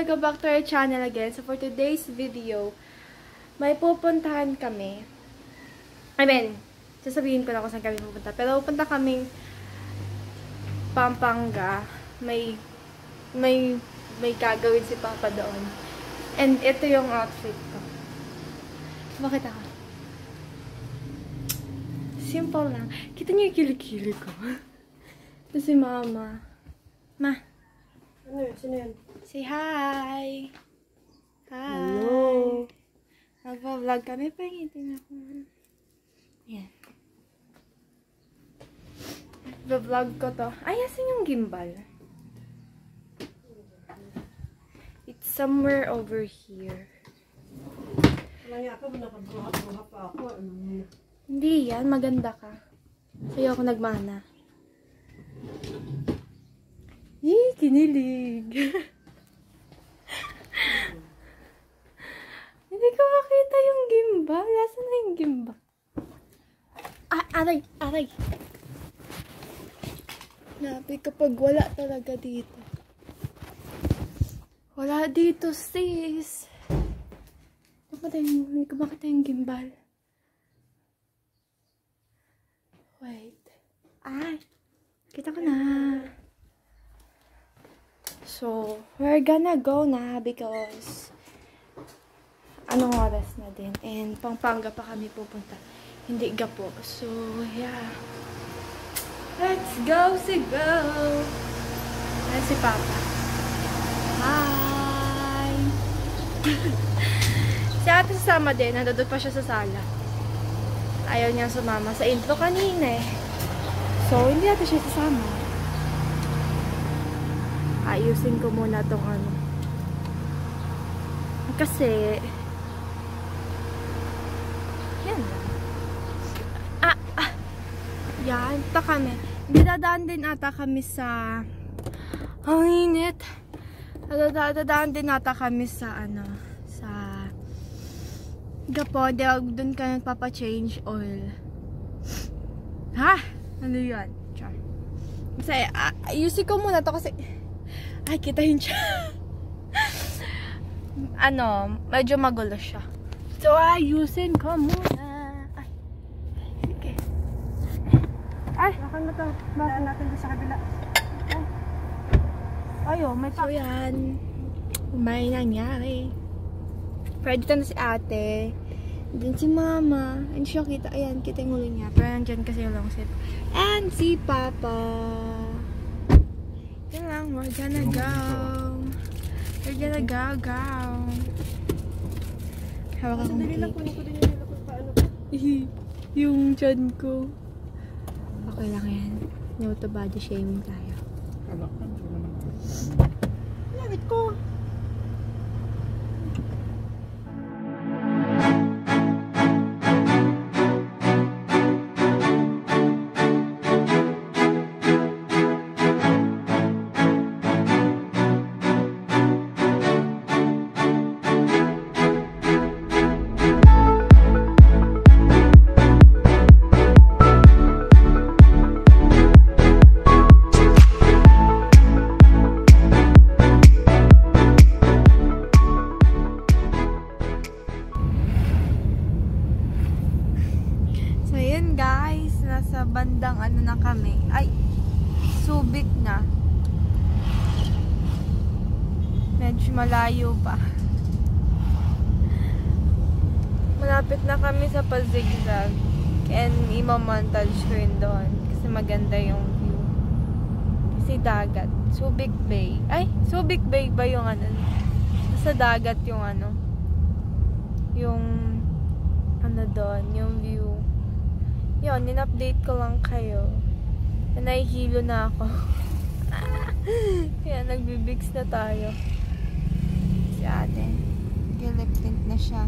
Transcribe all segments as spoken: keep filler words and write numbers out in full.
welcome back to our channel again. So for today's video, may pupuntahan kami. I mean, sasabihin ko na kung saan kami pupunta. Pero pupunta kaming Pampanga. May, may, may gagawin si Papa doon. And ito yung outfit ko. Bakit ako? Simple lang. Kita niyo yung kilikili ko. Ito si Mama. Ma. Ano yun? Sino yun? Say hi! Hi! Hello! Nagpa-vlog kami. Pahingitin ako. Ayan. Nagpa-vlog ko to. Ay, asan yung gimbal? It's somewhere over here. Wala nga ako, nakabruha-bruha pa ako. Ano? Hindi yan. Maganda ka. Sa'yo ako nagmana. Yee! Kinilig! Hindi ko makita yung gimbal. Nasaan na yung gimbal? Ah, aray! Aray! Nabi kapag wala talaga dito. Wala dito, sis. Hindi ko makita yung gimbal. Wait. Ay! Kita ko na. So, we're gonna go na because anong oras na din. And Pampanga pa kami pupunta. Hindi gapo. So, yeah. Let's go, si go! Ayan si Papa. Hi! Si ate sasama din. Nandun pa siya sa sala. Ayaw niya sumama sa intro kanina eh. So, hindi natin siya sasama. Ayusin ko muna tong ano. Kasi yan lang. Ah, ah. Yan, ito kami. Dadaan din ata kami sa ang init. Dadaan din ata kami sa ano, sa gapo. Doon ka nagpapa-change oil. Ha? Ano yan? Char. Kasi, uh, ayusin ko muna to kasi ay, kitahin siya. Ano, medyo magulo siya. So, ayusin ko muna. Ay, sige. Ay, Bakit mo ito? Bakit natin sa kabila? ayo, may pa. So, yan. May nangyari. Pero dito na si ate. Then si mama. Hindi siya kita. Ayan, kita yung ulo niya. Pero nandyan kasi yung long set. And si papa. Yan lang, we're gonna go. We're gonna go, go. Hawak akong cake. Kunin ko din yung nila kung paano. Yung chan ko. Okay lang yan. No to body shaming tayo. Lamit ko. Bandang ano na kami. Ay, Subic na. Medyo malayo pa. Malapit na kami sa pa-zigzag. And imamontage ko yun doon. Kasi maganda yung view. Kasi dagat. Subic Bay. Ay, Subic Bay ba yung ano? Sa dagat yung ano? Yung ano doon, yung view. Yun, in-update ko lang kayo. Nahihilo na ako. Kaya nagbibigs na tayo. Si ate. Lip tint na siya.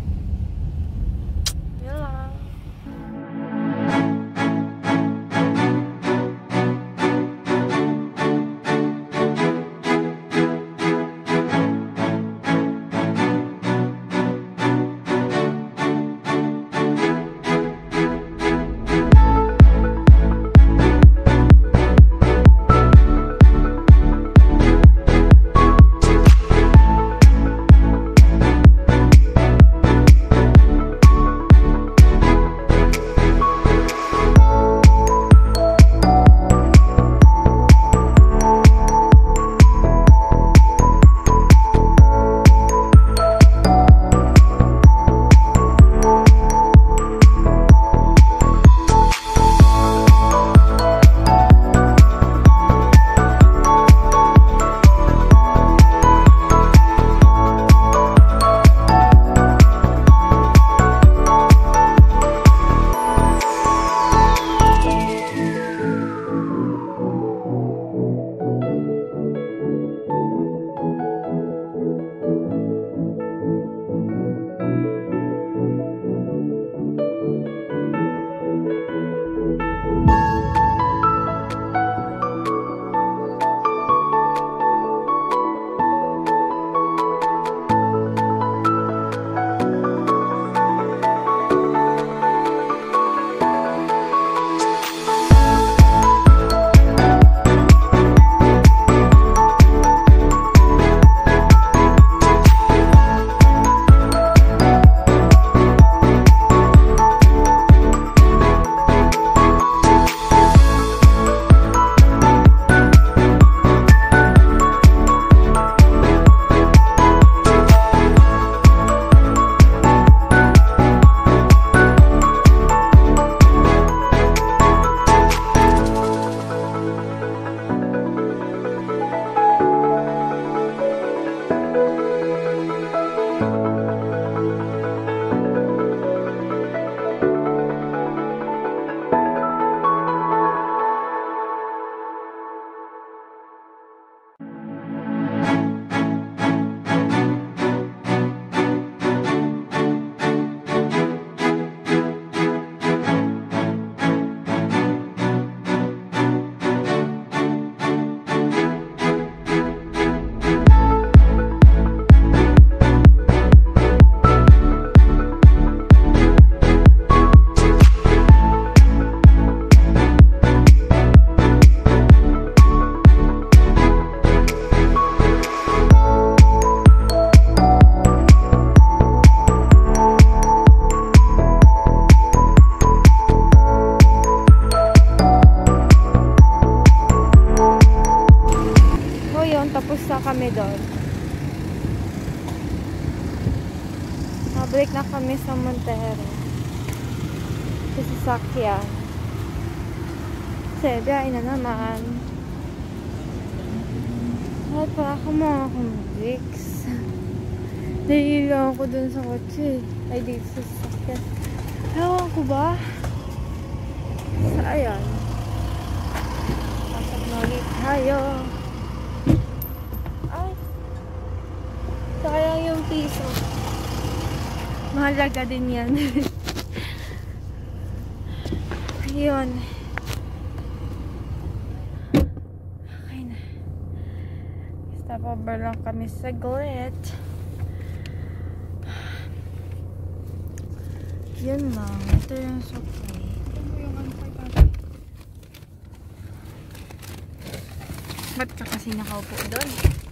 Yun lang. na kami sa Montero. Sa sasakyan. Kasi, biyahe na naman. At para ako mga kumbiks. Nahihila ako dun sa kotse. Ay, dito sa sasakyan. Ewan ko ba? Sa ayan. Pasok na ulit tayo. Ay. Sayang yung piso. Mahalaga din yan. Ayun. Okay na. Stop over lang kami saglit. Yun lang. Ito yung supply. Ito yung ano kay tatay. Ba't ka kasi nakaupo doon?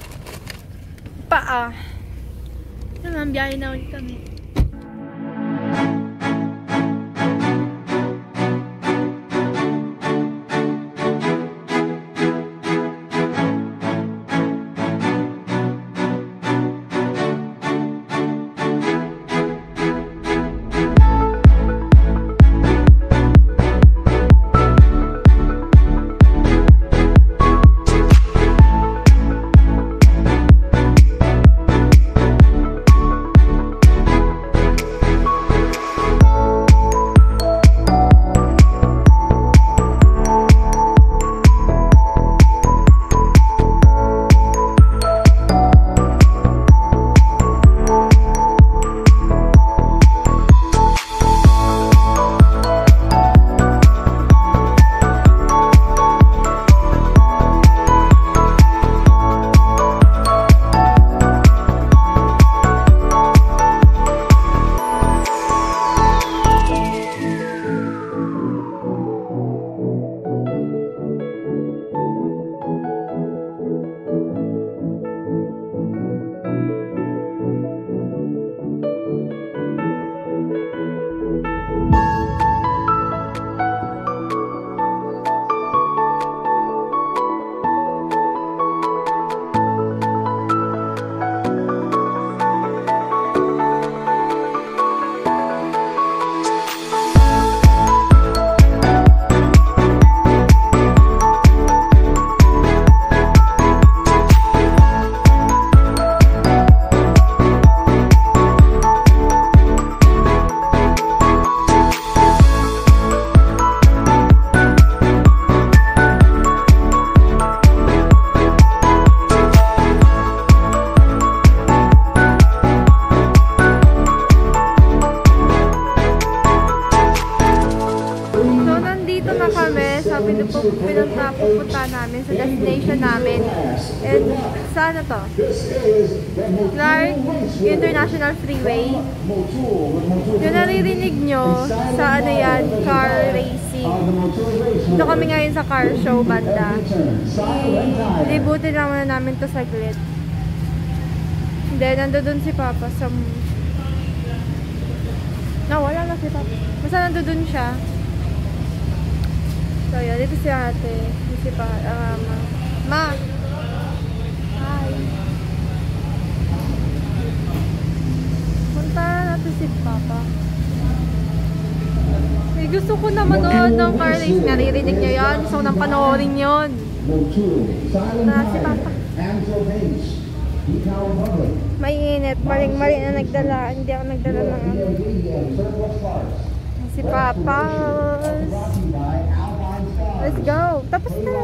Paa. Ito lang, biyahe na ulit kami. Pinunta, pupunta namin sa destination namin. And saan na to? Clark International Freeway. Yung naririnig nyo sa ano yan, car racing. Dito kami ngayon sa car show banda. I-libutin naman na namin to saglit. Then, nando dun si Papa sa... Nawala na si Papa. Basta nando dun siya. So, yun. Dito si ate. Dito si pa, uh, ma. Ma! Hi! Punta natin si Papa. Eh, gusto ko na manood ng car race. Naririnig niya yan. Gusto ko nang panoorin yun. Na si Papa. Mainit. Maring-mari na nagdala. Hindi ako nagdala ng ano. Si Papa. Let's go. Tapos na.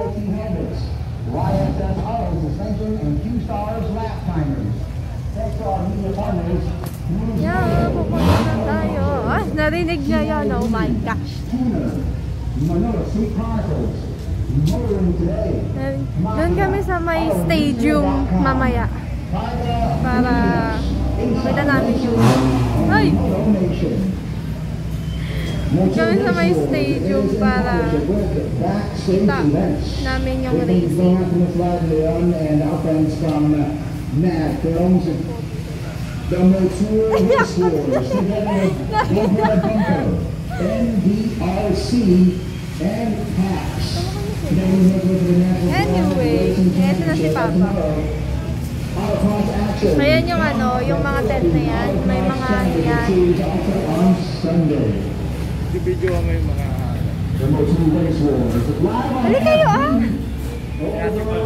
Yeah, pupunta na tayo. Ah, narinig niya yan. Oh my gosh. Doon kami sa may stadium mamaya. Para kita namin yung... Ay! Kami sa may stadium para kita namin yung racing. The Motor Race Wars together with Pampanga, N B R C, and PAX. Anyway, eto na si Papa. Autocross action. Ayan yung ano, yung mga tent na yan. May mga yan. On Sunday. Di video mo yung mga... The Moto race wars live on Hali kayo ah! Kaya si Paul